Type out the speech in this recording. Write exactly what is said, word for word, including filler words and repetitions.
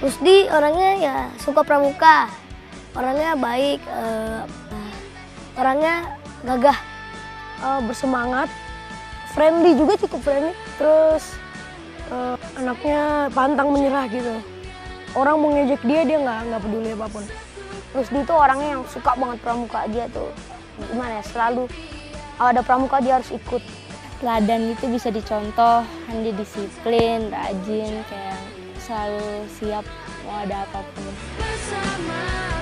Rusdi orangnya ya suka pramuka, orangnya baik, uh, orangnya gagah, uh, bersemangat, friendly juga, cukup friendly. Terus uh, anaknya pantang menyerah gitu. Orang mau ngejek dia, dia nggak nggak peduli apapun. Rusdi itu orangnya yang suka banget pramuka, dia tuh gimana ya, selalu ada pramuka dia harus ikut. Teladan itu bisa dicontoh, kan dia disiplin, rajin, kayak selalu siap mau ada apapun.